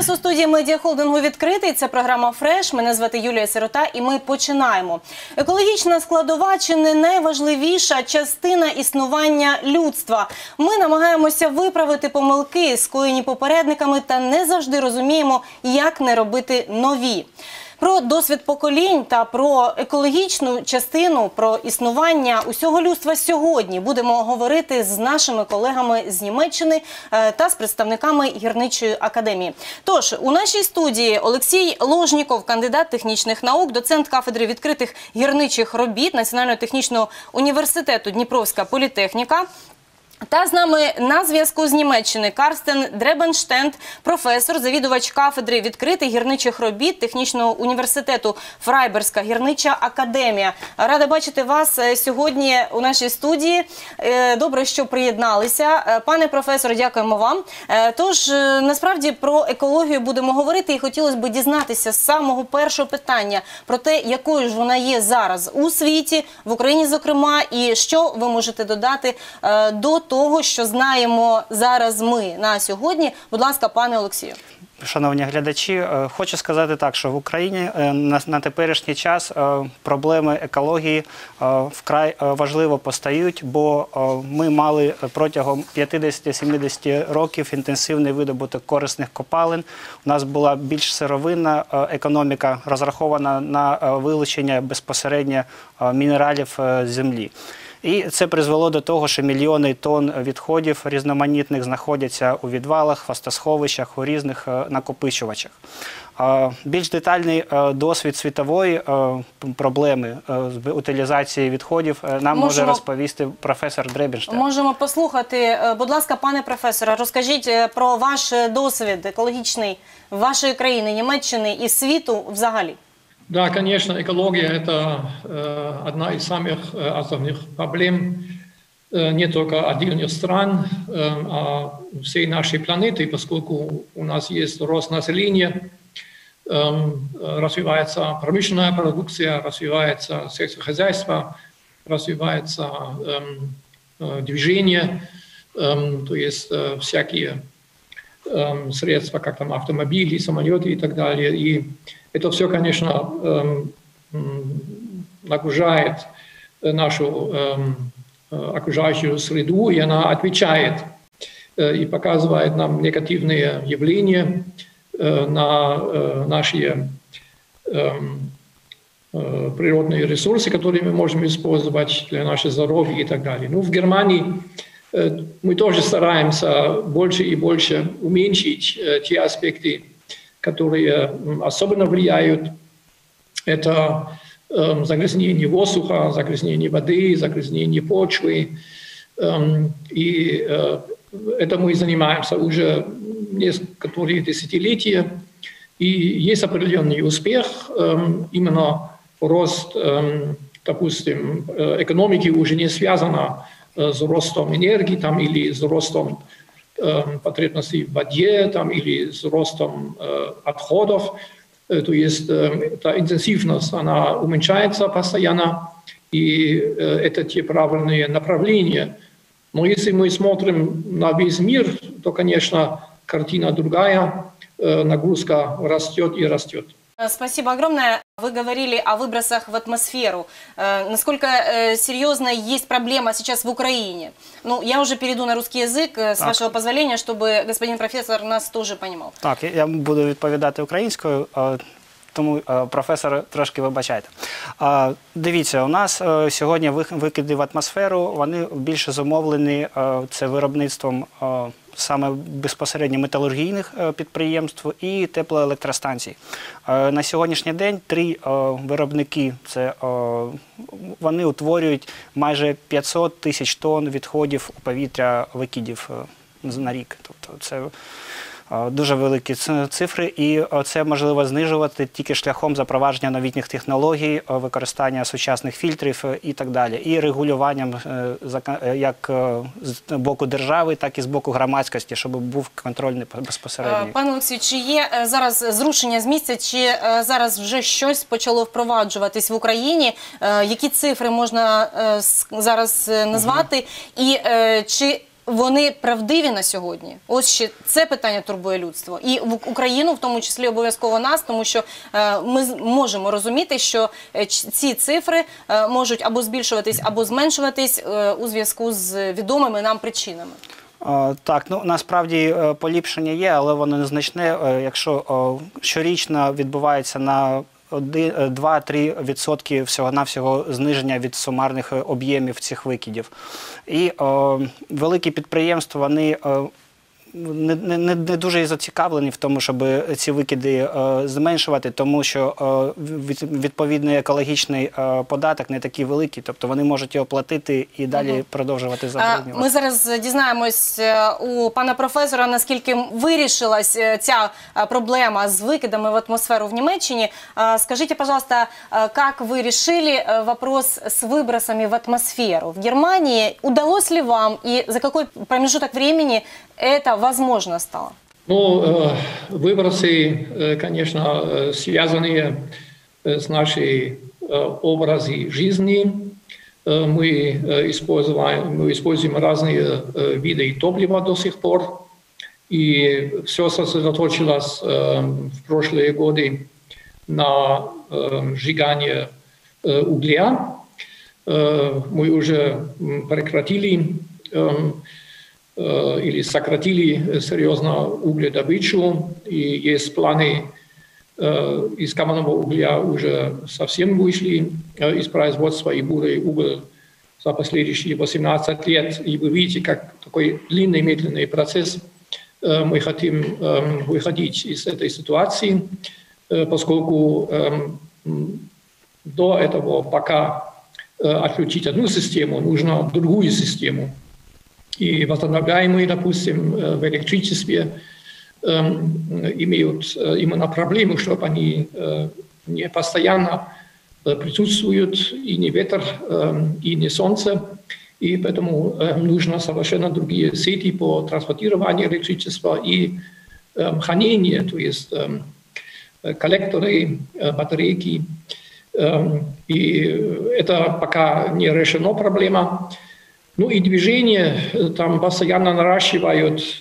нас у студії медіахолдингу «Відкритий». Це програма «Фреш». Мене звати Юлія Сирота і ми починаємо. Екологічна складова чи не найважливіша частина існування людства. Ми намагаємося виправити помилки, скоєні попередниками, та не завжди розуміємо, як не робити нові. Про досвід поколінь та про екологічну частину, про існування усього людства сьогодні будемо говорити з нашими колегами з Німеччини та з представниками гірничої академії. Тож, у нашій студії Олексій Ложніков, кандидат технічних наук, доцент кафедри відкритих гірничих робіт Національного технічного університету Дніпровська політехніка. Та з нами на зв'язку з Німеччини Карстен Дребенштенд, професор, завідувач кафедри відкритих гірничих робіт Технічного університету Фрайбурзька гірнича академія. Рада бачити вас сьогодні у нашій студії. Добре, що приєдналися. Пане професоре, дякуємо вам. Тож, насправді, про екологію будемо говорити і хотілося б дізнатися з самого першого питання про те, якою ж вона є зараз у світі, в Україні зокрема, і що ви можете додати до того, що знаємо зараз ми на сьогодні. Будь ласка, пане Олексію. Шановні глядачі, хочу сказати так, що в Україні на теперішній час проблеми екології вкрай важливо постають, бо ми мали протягом 50-70 років інтенсивний видобуток корисних копалин. У нас була більш сировинна економіка, розрахована на вилучення безпосередньо мінералів з землі. І це призвело до того, що мільйони тонн відходів різноманітних знаходяться у відвалах, хвостосховищах, у різних накопичувачах. Більш детальний досвід світової проблеми з утилізації відходів нам може розповісти професор Дребенштенд. Можемо послухати. Будь ласка, пане професоре, розкажіть про ваш досвід екологічний вашої країни, Німеччини і світу взагалі. Да, конечно, экология – это одна из самых основных проблем не только отдельных стран, а всей нашей планеты, поскольку у нас есть рост населения, развивается промышленная продукция, развивается сельскохозяйство, развивается движение, то есть всякие средства, как там автомобили, самолеты и так далее. И это все, конечно, нагружает нашу окружающую среду, и она отвечает и показывает нам негативные явления на наши природные ресурсы, которые мы можем использовать для нашего здоровья и так далее. Ну, в Германии мы тоже стараемся больше и больше уменьшить те аспекты, которые особенно влияют. Это загрязнение воздуха, загрязнение воды, загрязнение почвы. И это мы занимаемся уже несколько десятилетия. И есть определенный успех. Именно рост, допустим, экономики уже не связан с ростом энергии там, или с ростом потребностей в воде там, или с ростом отходов. То есть эта интенсивность, она уменьшается постоянно, и это те правильные направления. Но если мы смотрим на весь мир, то, конечно, картина другая, нагрузка растет и растет. Спасибо огромное. Вы говорили о выбросах в атмосферу. Насколько серьезная есть проблема сейчас в Украине? Ну, я уже перейду на русский язык, с вашего позволения, чтобы господин профессор нас тоже понимал. Так, я буду відповідати українською, тому, професор, трошки вибачайте. Дивіться, у нас сьогодні викиди в атмосферу, вони більше зумовлені це виробництвом саме безпосередньо металургійних підприємств і теплоелектростанцій. На сьогоднішній день 3 виробники, вони утворюють майже 500 тисяч тонн відходів у повітря викидів на рік. Тобто це дуже великі цифри, і це можливо знижувати тільки шляхом запровадження новітніх технологій, використання сучасних фільтрів і так далі. І регулюванням як з боку держави, так і з боку громадськості, щоб був контроль безпосередньо. Пане Олексію, чи є зараз зрушення з місця, чи зараз вже щось почало впроваджуватись в Україні? Які цифри можна зараз назвати? І чи вони правдиві на сьогодні? Ось ще це питання турбує людство. І в Україну, в тому числі обов'язково нас, тому що ми можемо розуміти, що ці цифри можуть або збільшуватись, або зменшуватись у зв'язку з відомими нам причинами. Так, ну насправді поліпшення є, але воно незначне. Якщо щорічно відбувається на 2-3% всього-навсього зниження від сумарних об'ємів цих викидів. І великі підприємства, вони не дуже і зацікавлені в тому, щоб ці викиди зменшувати, тому що відповідний екологічний податок не такий великий, тобто вони можуть його платити і далі продовжувати забруднювати. Ми зараз дізнаємось у пана професора, наскільки вирішилась ця проблема з викидами в атмосферу в Німеччині. Скажите, пожалуйста, как вы решили вопрос с выбросами в атмосферу в Германии? Удалось ли вам и за какой промежуток времени это возможно стало? Ну, выбросы, конечно, связаны с нашей образом жизни. Мы используем разные виды топлива до сих пор. И все сосредоточилось в прошлые годы на сжигании угля. Мы уже прекратили или сократили серьезно угледобычу, и есть планы из каменного угля уже совсем вышли из производства, и бурый уголь за последующие 18 лет. И вы видите, как такой длинный, медленный процесс мы хотим выходить из этой ситуации, поскольку до этого пока отключить одну систему, нужно другую систему. И возобновляемые, допустим, в электричестве имеют именно проблему, чтобы они не постоянно присутствуют, и не ветер, и не солнце. И поэтому нужно совершенно другие сети по транспортированию электричества и хранение, то есть коллекторы, батарейки. И это пока не решена проблема. Ну и движение, там постоянно наращивают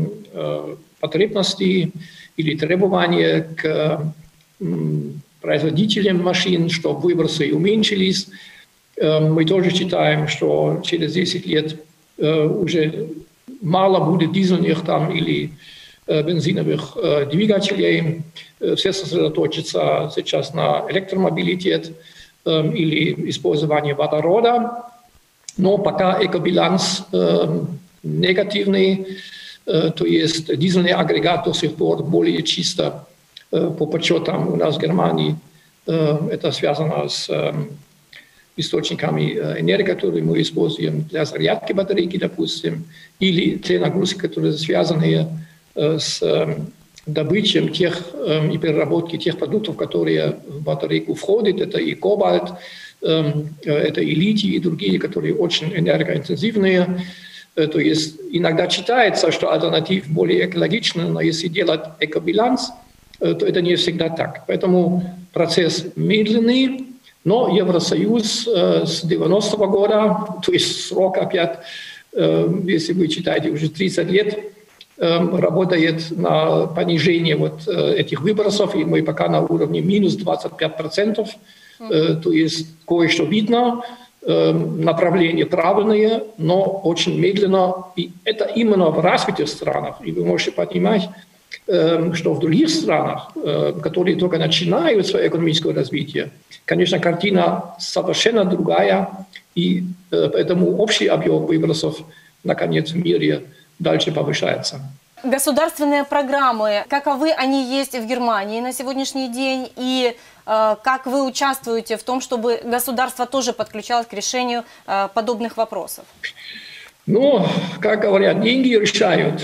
потребности или требования к производителям машин, чтобы выбросы уменьшились. Мы тоже считаем, что через 10 лет уже мало будет дизельных там или бензиновых двигателей. Все сосредоточатся сейчас на электромобилитет или использовании водорода. Но пока экобаланс негативный, то есть дизельный агрегат до сих пор более чисто по подсчетам у нас в Германии. Это связано с источниками энергии, которые мы используем для зарядки батарейки, допустим, или те нагрузки, которые связаны с добычей тех и переработки тех продуктов, которые в батарейку входят. Это и кобальт, это и литий, и другие, которые очень энергоинтенсивные. То есть иногда считается, что альтернатив более экологичный, но если делать экобаланс, то это не всегда так. Поэтому процесс медленный, но Евросоюз с 90-го года, то есть срок опять, если вы читаете, уже 30 лет, работает на понижение вот этих выбросов, и мы пока на уровне минус 25%, то есть кое-что видно, направление правильное, но очень медленно, и это именно в развитых странах, и вы можете понимать, что в других странах, которые только начинают свое экономическое развитие, конечно, картина совершенно другая, и поэтому общий объем выбросов, наконец, в мире дальше повышается. Государственные программы, каковы они есть в Германии на сегодняшний день, и как вы участвуете в том, чтобы государство тоже подключалось к решению подобных вопросов? Ну, как говорят, деньги решают.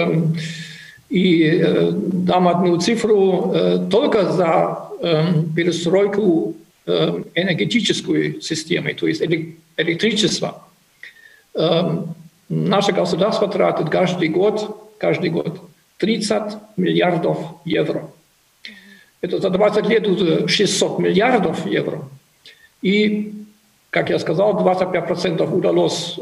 И дам одну цифру. Только за перестройку энергетической системы, то есть электричество, наше государство тратит каждый год 30 миллиардов евро. Это за 20 лет уже 600 миллиардов евро. И как я сказал, 25% удалось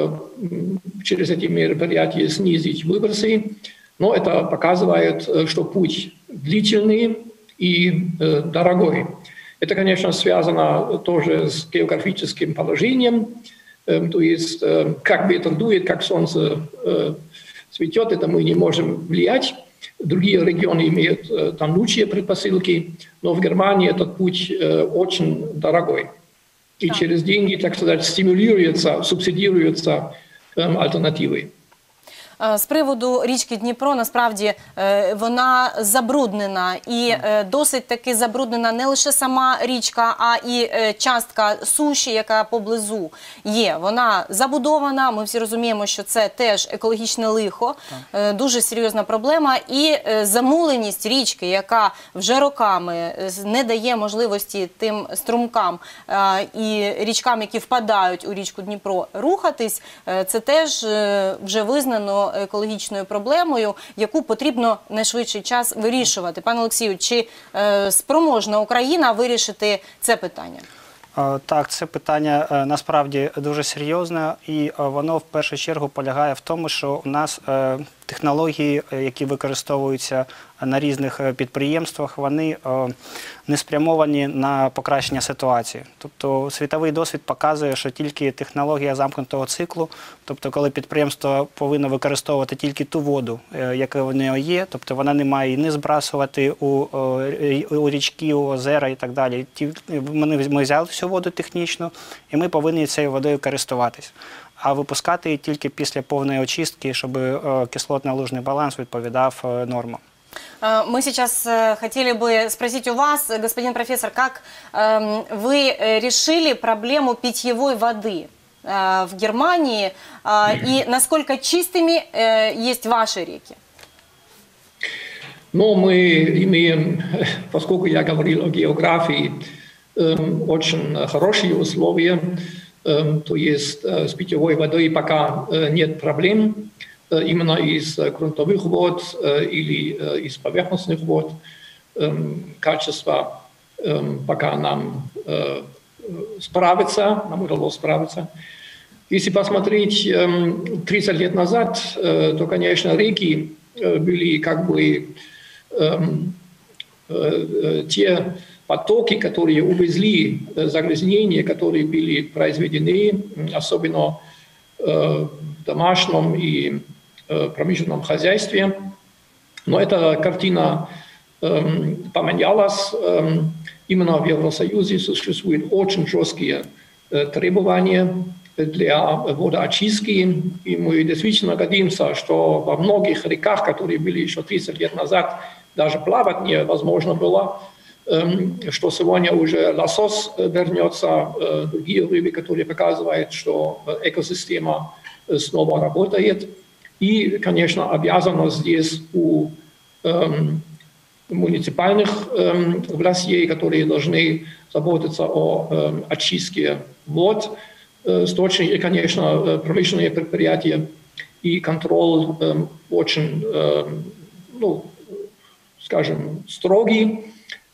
через эти мероприятия снизить выбросы, но это показывает, что путь длительный и дорогой. Это, конечно, связано тоже с географическим положением, то есть как ветер дует, как солнце цветет, это мы не можем влиять. Другие регионы имеют там лучшие предпосылки, но в Германии этот путь очень дорогой. И через деньги, так сказать, стимулируются, субсидируются альтернативы. З приводу річки Дніпро, насправді, вона забруднена і досить таки забруднена не лише сама річка, а і частка суші, яка поблизу є. Вона забудована, ми всі розуміємо, що це теж екологічне лихо, дуже серйозна проблема. І замуленість річки, яка вже роками не дає можливості тим струмкам і річкам, які впадають у річку Дніпро, рухатись, це теж вже визнано екологічною проблемою, яку потрібно в найшвидший час вирішувати. Пане Олексію, чи спроможна Україна вирішити це питання? Так, це питання насправді дуже серйозне, і воно в першу чергу полягає в тому, що у нас технології, які використовуються на різних підприємствах, вони не спрямовані на покращення ситуації. Тобто світовий досвід показує, що тільки технологія замкнутого циклу, тобто коли підприємство повинно використовувати тільки ту воду, яка в нього є, тобто вона не має не збрасувати у річки, у озера і так далі. Ми взяли всю воду технічну, і ми повинні цією водою користуватись. А випускати її тільки після повної очистки, щоб кислотно-лужний баланс відповідав нормам. Мы сейчас хотели бы спросить у вас, господин профессор, как вы решили проблему питьевой воды в Германии и насколько чистыми есть ваши реки? Ну, мы имеем, поскольку я говорил о географии, очень хорошие условия, то есть с питьевой водой пока нет проблем. Именно из грунтовых вод или из поверхностных вод. Качество пока нам справится, нам удалось справиться. Если посмотреть 30 лет назад, то, конечно, реки были как бы те потоки, которые увезли загрязнения, которые были произведены, особенно в домашнем и промышленном хозяйстве. Но эта картина поменялась. Именно в Евросоюзе существуют очень жесткие требования для водоочистки. И мы действительно гордимся, что во многих реках, которые были еще 30 лет назад, даже плавать невозможно было, что сегодня уже лосось вернется, другие рыбы, которые показывают, что экосистема снова работает. И, конечно, обязанность здесь у муниципальных властей, которые должны заботиться о очистке вод, сточных, и, конечно, промышленные предприятия, и контроль очень, ну, скажем, строгий.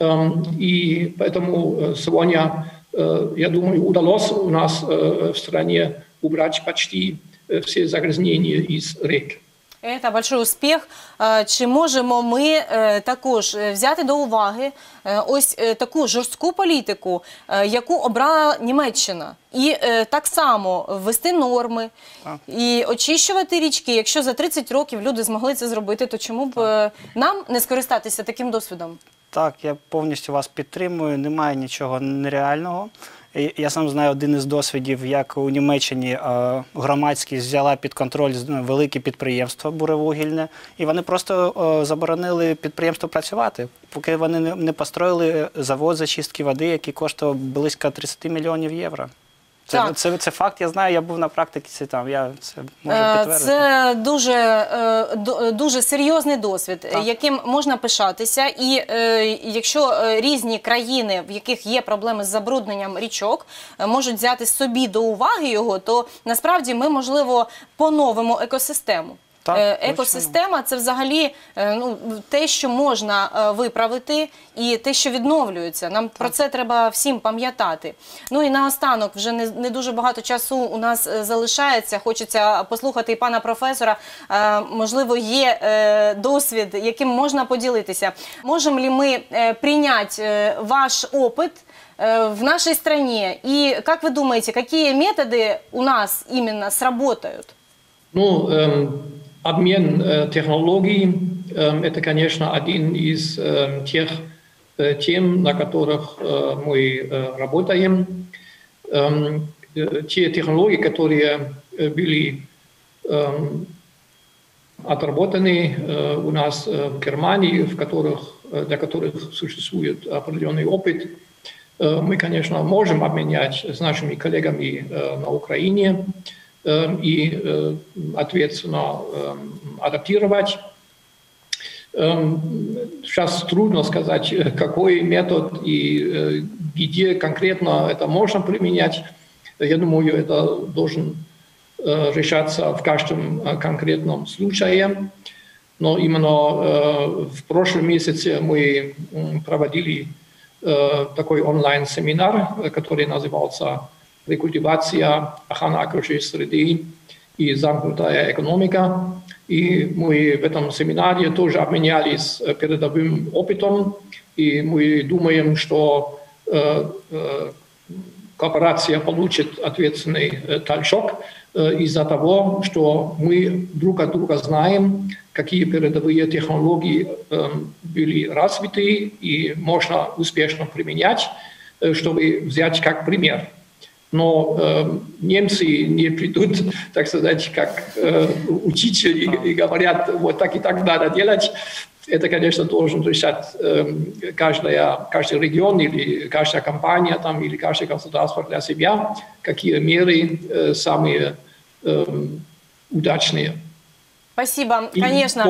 И поэтому сегодня, я думаю, удалось у нас в стране убрать почти все загрязнения из рек. Це большой успіх. Чи можемо ми також взяти до уваги ось таку жорстку політику, яку обрала Німеччина? І так само ввести норми і очищувати річки. Якщо за 30 років люди змогли це зробити, то чому б нам не скористатися таким досвідом? Так, я повністю вас підтримую, немає нічого нереального. Я сам знаю один із досвідів, як у Німеччині громадськість взяла під контроль велике підприємство буревугільне, і вони просто заборонили підприємству працювати, поки вони не построїли завод зачистки води, який коштував близько 30 мільйонів євро. Це факт, я знаю, я був на практиці там, я це можу підтвердити. Це дуже серйозний досвід, яким можна пишатися. І якщо різні країни, в яких є проблеми з забрудненням річок, можуть взяти собі до уваги його, то насправді ми, можливо, поновимо екосистему. Так, екосистема – це взагалі те, що можна виправити, і те, що відновлюється. Нам про це треба всім пам'ятати. Ну і наостанок, вже не дуже багато часу у нас залишається. Хочеться послухати і пана професора. Можливо, є досвід, яким можна поділитися. Можемо ли ми прийняти ваш опит в нашей стране? И как вы думаете, какие методы у нас именно сработают? Ну, обмен технологий – это, конечно, один из тех тем, на которых мы работаем. Те технологии, которые были отработаны у нас в Германии, для которых существует определенный опыт, мы, конечно, можем обменять с нашими коллегами на Украине и, ответственно, адаптировать. Сейчас трудно сказать, какой метод и где конкретно это можно применять. Я думаю, это должен решаться в каждом конкретном случае. Но именно в прошлом месяце мы проводили такой онлайн-семинар, который назывался «Рекультивация, охрана окружающей среды и замкнутая экономика». И мы в этом семинаре тоже обменялись передовым опытом, и мы думаем, что кооперация получит ответственный толчок из-за того, что мы друг от друга знаем, какие передовые технологии были развиты и можно успешно применять, чтобы взять как пример. Но немцы не придут, так сказать, как учители и говорят, вот так и так надо делать. Это, конечно, должен решать каждый регион или каждая компания там, или каждое государство для себя, какие меры самые удачные. Спасибо. Конечно.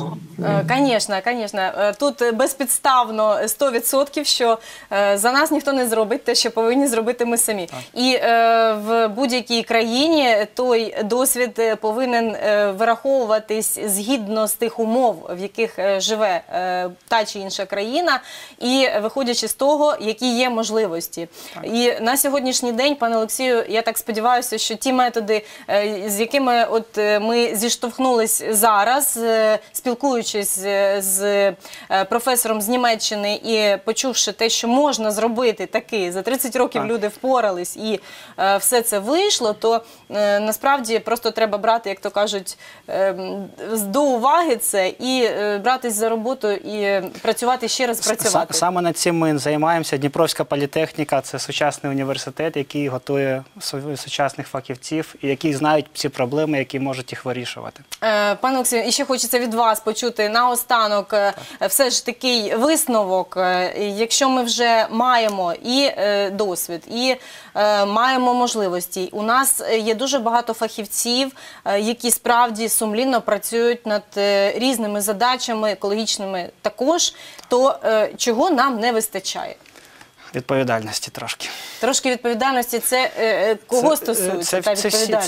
Конечно. Тут безпідставно 100%, що за нас ніхто не зробить те, що повинні зробити ми самі. І в будь-якій країні той досвід повинен вираховуватись згідно з тих умов, в яких живе та чи інша країна, і виходячи з того, які є можливості. І на сьогоднішній день, пане Олексію, я так сподіваюся, що ті методи, з якими от ми зіштовхнулись зараз, спілкуючись з професором з Німеччини і почувши те, що можна зробити таки, за 30 років люди впорались і все це вийшло, то насправді просто треба брати, як то кажуть, до уваги це і братись за роботу і працювати, ще раз працювати. Саме над цим ми займаємося. Дніпровська політехніка – це сучасний університет, який готує сучасних фахівців і які знають ці проблеми, які можуть їх вирішувати. Пане Олексію, і ще хочеться від вас почути наостанок все ж такий висновок. Якщо ми вже маємо і досвід, і маємо можливості, у нас є дуже багато фахівців, які справді сумлінно працюють над різними задачами, екологічними також, то чого нам не вистачає? Відповідальності трошки. Трошки відповідальності – це кого стосується та відповідальність?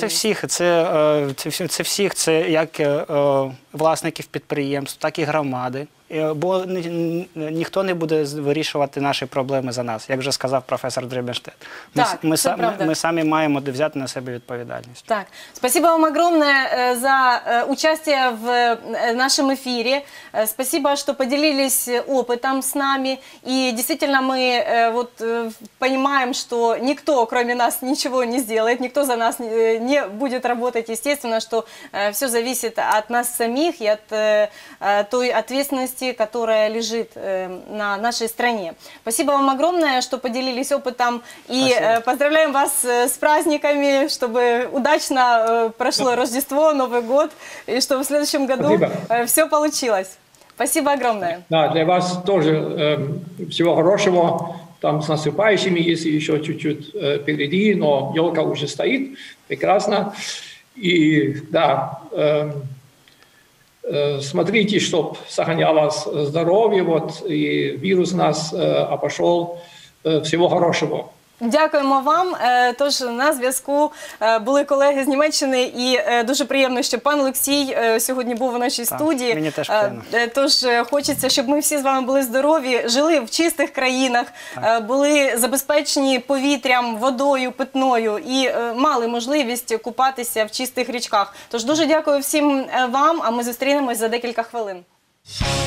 Це всіх, це як власників підприємств, так і громади. Бо ніхто не буде вирішувати наші проблеми за нас, як вже сказав професор Дребенштейн. Ми самі маємо взяти на себе відповідальність. Так. Спасибо вам огромное за участие в нашем эфире. Спасибо, что поделились опытом с нами. И действительно мы вот понимаем, что никто, кроме нас, ничего не сделает, никто за нас не будет работать. Естественно, что все зависит от нас самих и от той ответственности, которая лежит на нашей стране. Спасибо вам огромное, что поделились опытом. И поздравляем вас с праздниками, чтобы удачно прошло Рождество, Новый год, и чтобы в следующем году все получилось. Спасибо огромное. Да, для вас тоже всего хорошего. Там с наступающими, если еще чуть-чуть впереди, но елка уже стоит. Прекрасно. И да, смотрите, чтобы сохранялось здоровье, вот, и вирус нас обошел. Всего хорошего. Дякуємо вам. Тож на зв'язку були колеги з Німеччини, і дуже приємно, що пан Олексій сьогодні був у нашій студії. Мені теж приємно. Тож хочеться, щоб ми всі з вами були здорові, жили в чистих країнах, були забезпечені повітрям, водою, питною і мали можливість купатися в чистих річках. Тож дуже дякую всім вам, а ми зустрінемось за декілька хвилин.